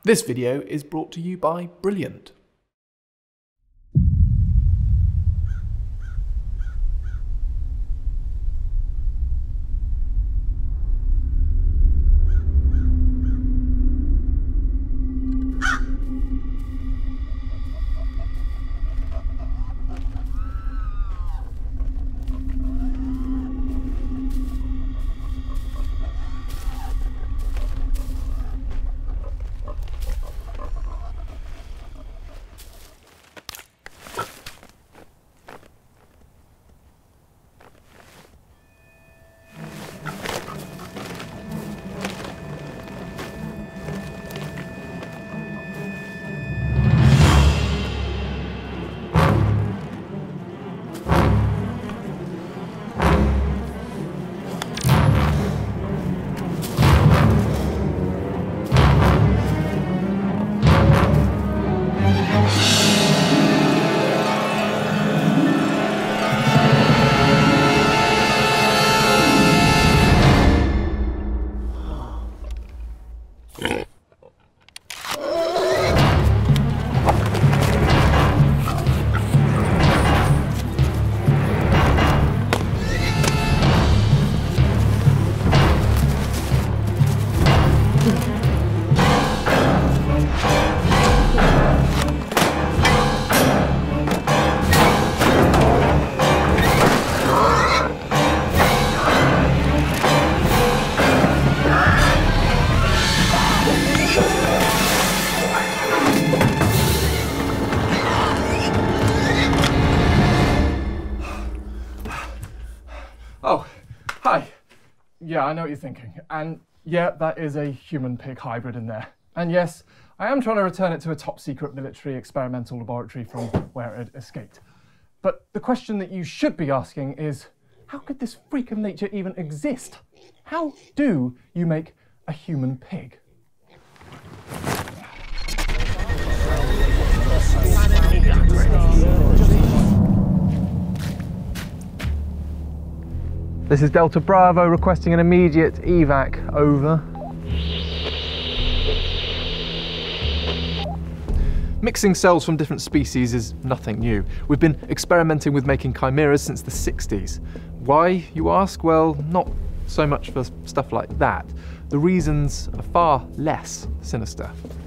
This video is brought to you by Brilliant. Oh, hi. Yeah, I know what you're thinking. And yeah, that is a human-pig hybrid in there. And yes, I am trying to return it to a top-secret military experimental laboratory from where it escaped. But the question that you should be asking is, how could this freak of nature even exist? How do you make a human pig? This is Delta Bravo requesting an immediate evac, over. Mixing cells from different species is nothing new. We've been experimenting with making chimeras since the 60s. Why, you ask? Well, not so much for stuff like that. The reasons are far less sinister.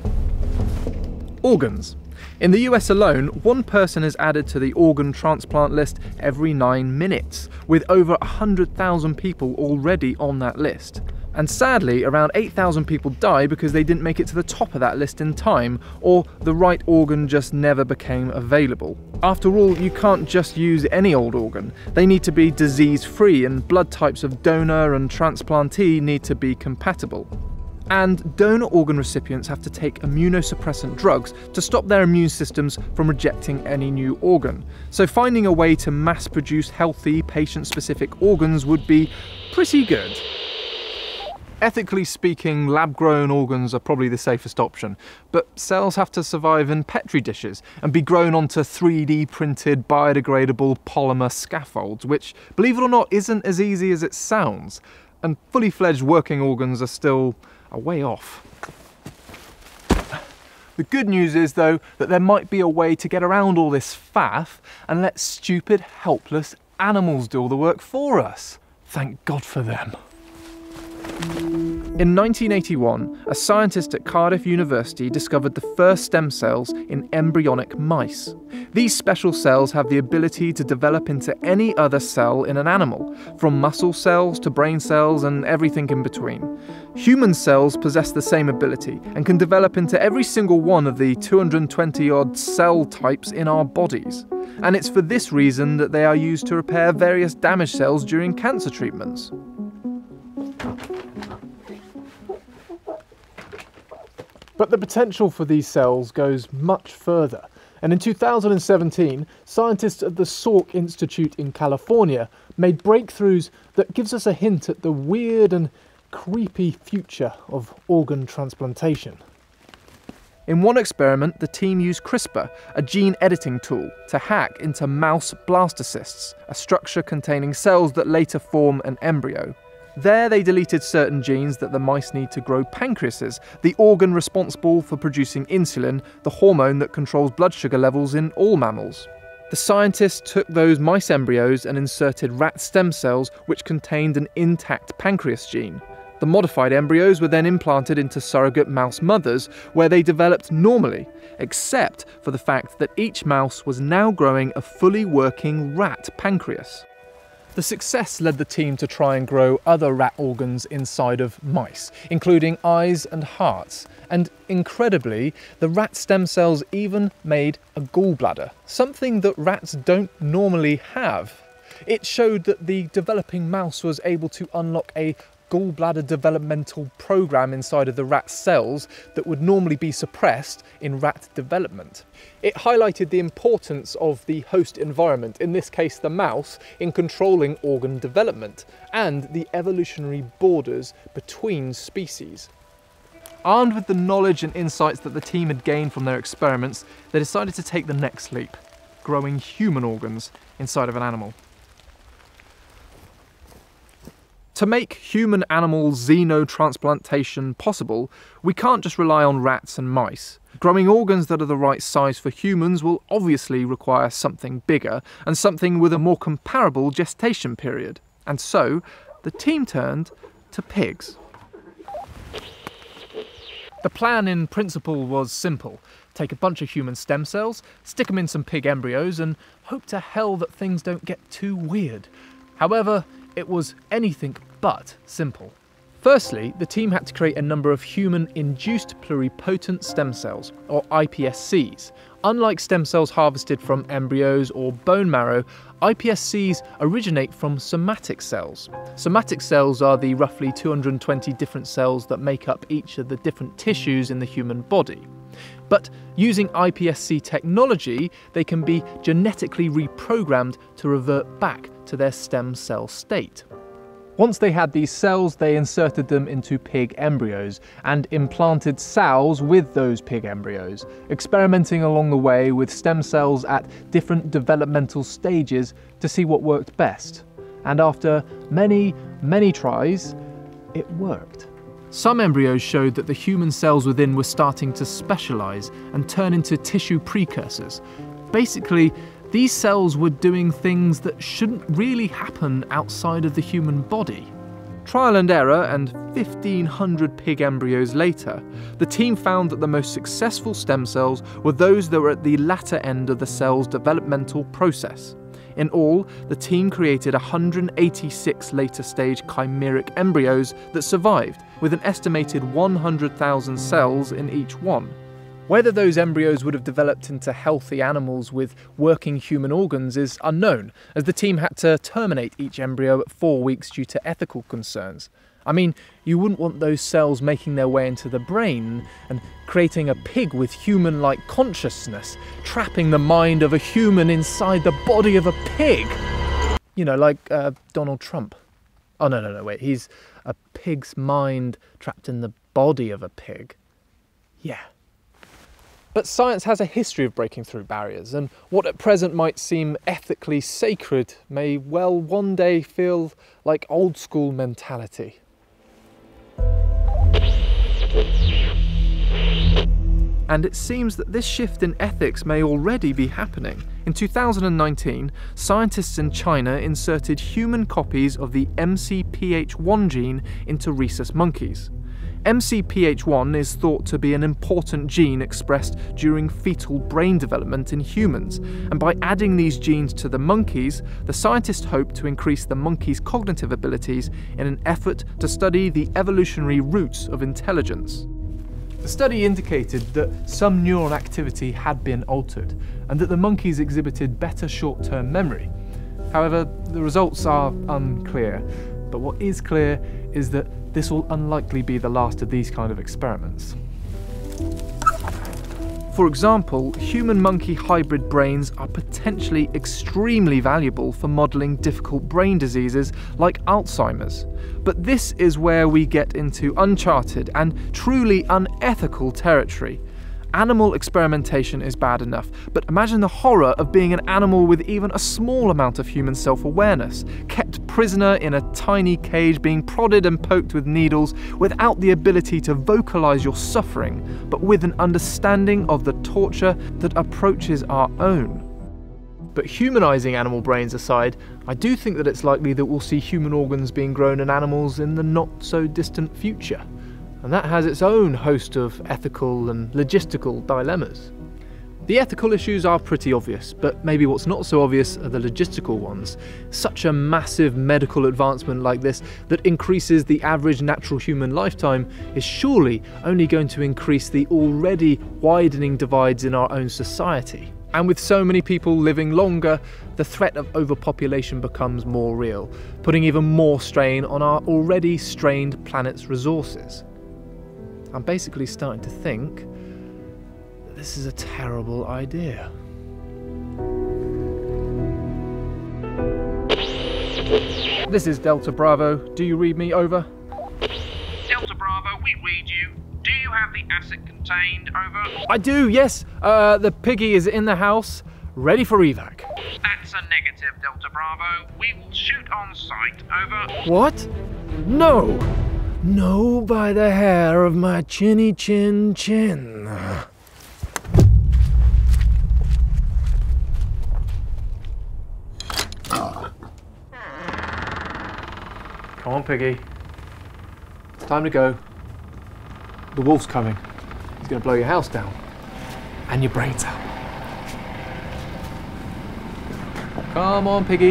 Organs. In the US alone, one person is added to the organ transplant list every 9 minutes, with over 100,000 people already on that list. And sadly, around 8,000 people die because they didn't make it to the top of that list in time, or the right organ just never became available. After all, you can't just use any old organ. They need to be disease-free, and blood types of donor and transplantee need to be compatible. And donor organ recipients have to take immunosuppressant drugs to stop their immune systems from rejecting any new organ. So finding a way to mass produce healthy, patient-specific organs would be pretty good. Ethically speaking, lab-grown organs are probably the safest option, but cells have to survive in Petri dishes and be grown onto 3D printed biodegradable polymer scaffolds, which, believe it or not, isn't as easy as it sounds. And fully fledged working organs are still a way off. The good news is, though, that there might be a way to get around all this faff and let stupid, helpless animals do all the work for us. Thank God for them. In 1981, a scientist at Cardiff University discovered the first stem cells in embryonic mice. These special cells have the ability to develop into any other cell in an animal, from muscle cells to brain cells and everything in between. Human cells possess the same ability and can develop into every single one of the 220-odd cell types in our bodies. And it's for this reason that they are used to repair various damaged cells during cancer treatments. But the potential for these cells goes much further. And in 2017, scientists at the Salk Institute in California made breakthroughs that gives us a hint at the weird and creepy future of organ transplantation. In one experiment, the team used CRISPR, a gene editing tool, to hack into mouse blastocysts, a structure containing cells that later form an embryo. There they deleted certain genes that the mice need to grow pancreases, the organ responsible for producing insulin, the hormone that controls blood sugar levels in all mammals. The scientists took those mice embryos and inserted rat stem cells which contained an intact pancreas gene. The modified embryos were then implanted into surrogate mouse mothers, where they developed normally, except for the fact that each mouse was now growing a fully working rat pancreas. The success led the team to try and grow other rat organs inside of mice, including eyes and hearts. And incredibly, the rat stem cells even made a gallbladder, something that rats don't normally have. It showed that the developing mouse was able to unlock a gallbladder developmental program inside of the rat cells that would normally be suppressed in rat development. It highlighted the importance of the host environment, in this case the mouse, in controlling organ development and the evolutionary borders between species. Armed with the knowledge and insights that the team had gained from their experiments, they decided to take the next leap, growing human organs inside of an animal. To make human-animal xenotransplantation possible, we can't just rely on rats and mice. Growing organs that are the right size for humans will obviously require something bigger and something with a more comparable gestation period. And so, the team turned to pigs. The plan in principle was simple. Take a bunch of human stem cells, stick them in some pig embryos, and hope to hell that things don't get too weird. However, it was anything but simple. Firstly, the team had to create a number of human-induced pluripotent stem cells, or iPSCs. Unlike stem cells harvested from embryos or bone marrow, iPSCs originate from somatic cells. Somatic cells are the roughly 220 different cells that make up each of the different tissues in the human body. But using iPSC technology, they can be genetically reprogrammed to revert back to their stem cell state. Once they had these cells, they inserted them into pig embryos and implanted sows with those pig embryos, experimenting along the way with stem cells at different developmental stages to see what worked best. And after many, many tries, it worked. Some embryos showed that the human cells within were starting to specialise and turn into tissue precursors. Basically, these cells were doing things that shouldn't really happen outside of the human body. Trial and error, and 1,500 pig embryos later, the team found that the most successful stem cells were those that were at the latter end of the cell's developmental process. In all, the team created 186 later stage chimeric embryos that survived, with an estimated 100,000 cells in each one. Whether those embryos would have developed into healthy animals with working human organs is unknown, as the team had to terminate each embryo at 4 weeks due to ethical concerns. I mean, you wouldn't want those cells making their way into the brain and creating a pig with human-like consciousness, trapping the mind of a human inside the body of a pig. You know, like Donald Trump. Oh, no, wait, he's a pig's mind trapped in the body of a pig. Yeah. But science has a history of breaking through barriers, and what at present might seem ethically sacred may well one day feel like old-school mentality. And it seems that this shift in ethics may already be happening. In 2019, scientists in China inserted human copies of the MCPH1 gene into Rhesus monkeys. MCPH1 is thought to be an important gene expressed during fetal brain development in humans, and by adding these genes to the monkeys, the scientists hope to increase the monkeys' cognitive abilities in an effort to study the evolutionary roots of intelligence. The study indicated that some neuron activity had been altered, and that the monkeys exhibited better short-term memory. However, the results are unclear, but what is clear is that this will unlikely be the last of these kind of experiments. For example, human-monkey hybrid brains are potentially extremely valuable for modelling difficult brain diseases like Alzheimer's. But this is where we get into uncharted and truly unethical territory. Animal experimentation is bad enough, but imagine the horror of being an animal with even a small amount of human self-awareness, kept prisoner in a tiny cage being prodded and poked with needles without the ability to vocalize your suffering, but with an understanding of the torture that approaches our own. But humanizing animal brains aside, I do think that it's likely that we'll see human organs being grown in animals in the not so distant future. And that has its own host of ethical and logistical dilemmas. The ethical issues are pretty obvious, but maybe what's not so obvious are the logistical ones. Such a massive medical advancement like this that increases the average natural human lifetime is surely only going to increase the already widening divides in our own society. And with so many people living longer, the threat of overpopulation becomes more real, putting even more strain on our already strained planet's resources. I'm basically starting to think that this is a terrible idea. This is Delta Bravo. Do you read me? Over. Delta Bravo, we read you. Do you have the asset contained? Over. I do, yes. The piggy is in the house, ready for evac. That's a negative, Delta Bravo. We will shoot on sight. Over. What? No. No, by the hair of my chinny chin chin. Come on, piggy. It's time to go. The wolf's coming. He's going to blow your house down. And your brains out. Come on, piggy.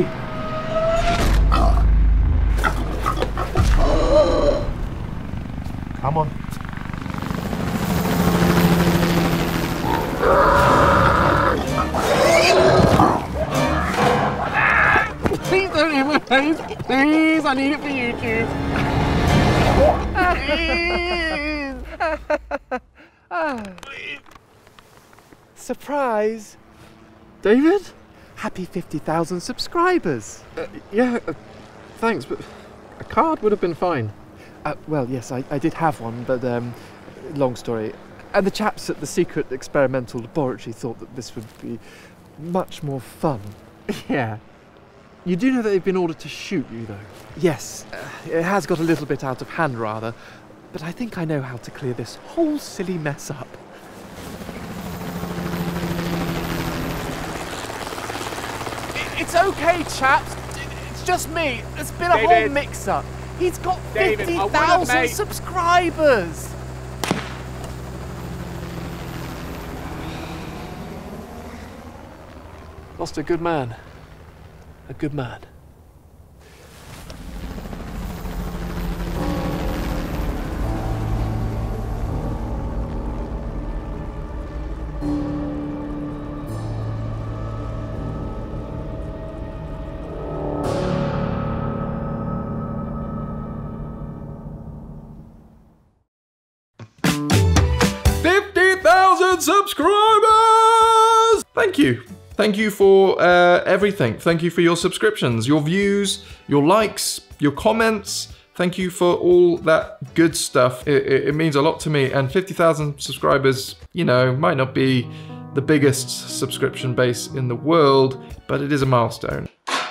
Come on. Please don't hit my face. Please, I need it for YouTube. Surprise! David? Happy 50,000 subscribers! Yeah, thanks, but a card would have been fine. Well, yes, I did have one, but long story. And the chaps at the secret experimental laboratory thought that this would be much more fun. Yeah. You do know that they've been ordered to shoot you, though? Yes, it has got a little bit out of hand, rather, but I think I know how to clear this whole silly mess up. It's okay, chaps. It's just me. It's been a whole mix-up. He's got 50,000 subscribers. Lost a good man. A good man. Subscribers! Thank you. Thank you for everything. Thank you for your subscriptions, your views, your likes, your comments. Thank you for all that good stuff. It means a lot to me. And 50,000 subscribers, you know, might not be the biggest subscription base in the world, but it is a milestone.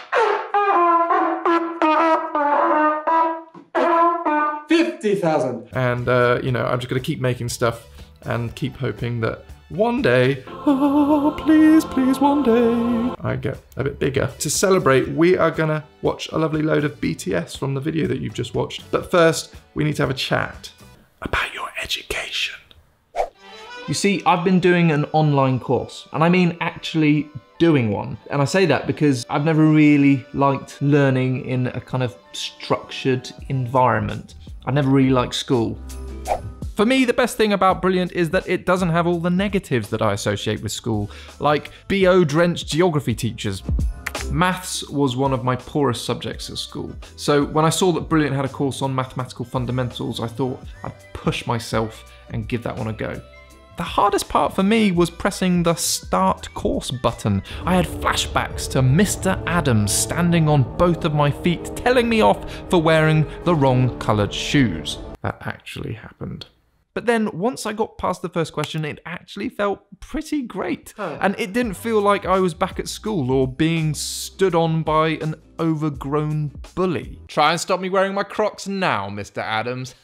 And, you know, I'm just going to keep making stuff and keep hoping that one day, oh, please, please, one day, I get a bit bigger. To celebrate, we are going to watch a lovely load of BTS from the video that you've just watched. But first, we need to have a chat about your education. You see, I've been doing an online course, and I mean actually doing one. And I say that because I've never really liked learning in a kind of structured environment. I never really liked school. For me, the best thing about Brilliant is that it doesn't have all the negatives that I associate with school, like BO-drenched geography teachers. Maths was one of my poorest subjects at school, so when I saw that Brilliant had a course on mathematical fundamentals, I thought I'd push myself and give that one a go. The hardest part for me was pressing the Start Course button. I had flashbacks to Mr. Adams standing on both of my feet, telling me off for wearing the wrong coloured shoes. That actually happened. But then once I got past the first question, it actually felt pretty great. And it didn't feel like I was back at school or being stood on by an overgrown bully. Try and stop me wearing my Crocs now, Mr. Adams.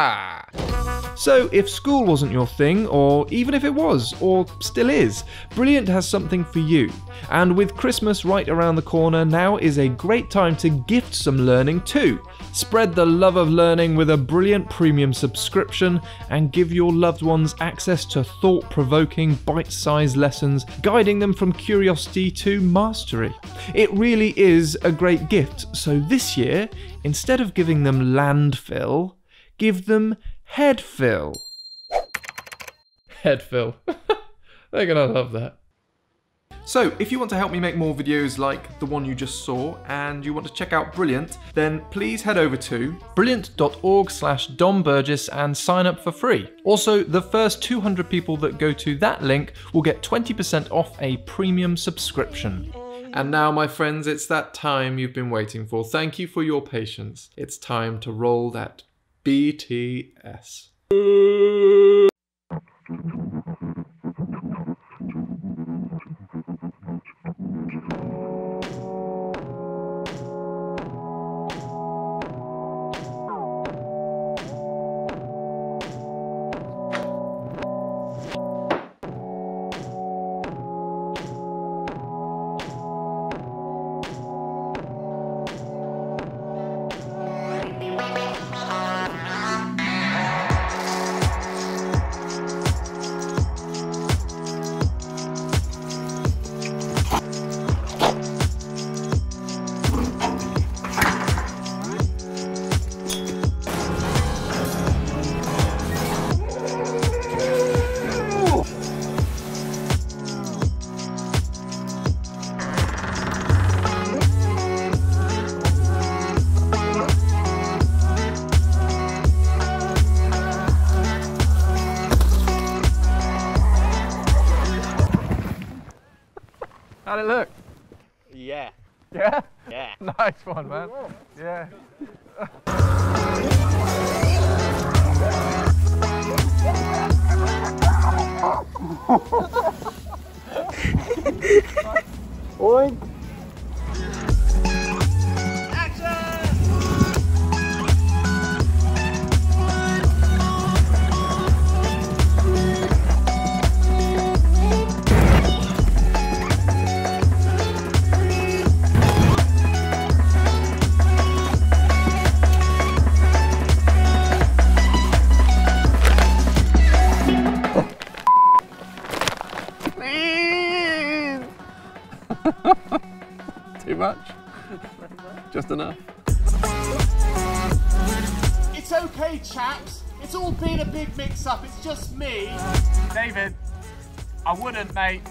So if school wasn't your thing, or even if it was, or still is, Brilliant has something for you. And with Christmas right around the corner, now is a great time to gift some learning too. Spread the love of learning with a Brilliant premium subscription and give your loved ones access to thought-provoking, bite-sized lessons, guiding them from curiosity to mastery. It really is a great gift, so this year, instead of giving them landfill, give them headfill. Headfill. They're gonna love that. So, if you want to help me make more videos like the one you just saw, and you want to check out Brilliant, then please head over to brilliant.org/Dom Burgess and sign up for free. Also, the first 200 people that go to that link will get 20% off a premium subscription. And now, my friends, it's that time you've been waiting for. Thank you for your patience. It's time to roll that BTS. How'd it look? Yeah. Yeah? Yeah. Nice one, man. Yeah. Owen. Too much? Just enough? It's okay, chaps. It's all been a big mix-up. It's just me. David, I wouldn't, mate.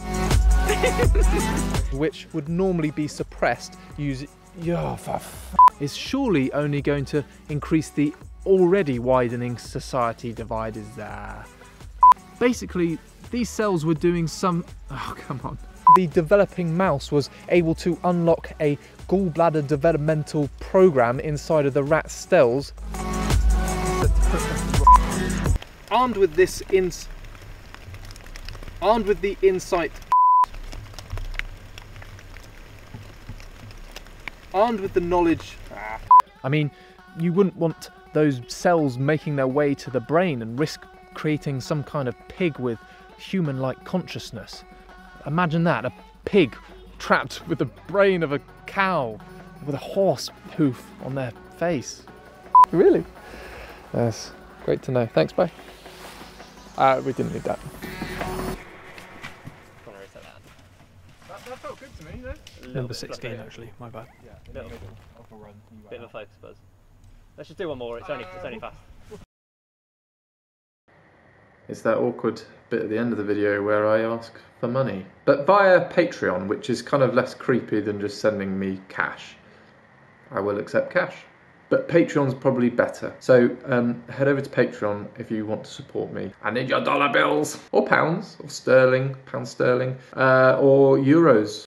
Which would normally be suppressed using... is surely only going to increase the already widening society divide is there. Basically, these cells were doing some... Oh, come on. The developing mouse was able to unlock a gallbladder developmental program inside of the rat's cells. Armed with the insight... Armed with the knowledge... I mean, you wouldn't want those cells making their way to the brain and risk creating some kind of pig with human-like consciousness. Imagine that, a pig trapped with the brain of a cow with a horse hoof on their face. Really? That's great to know. Thanks, bye. We didn't need that. That felt good to me, though. Number 16, actually, my bad. Yeah, bit of a focus buzz. Let's just do one more, it's only fast. It's that awkward bit at the end of the video where I ask for money. But via Patreon, which is kind of less creepy than just sending me cash. I will accept cash. But Patreon's probably better. So head over to Patreon if you want to support me. I need your dollar bills. Or pounds, or sterling, pound sterling, or euros.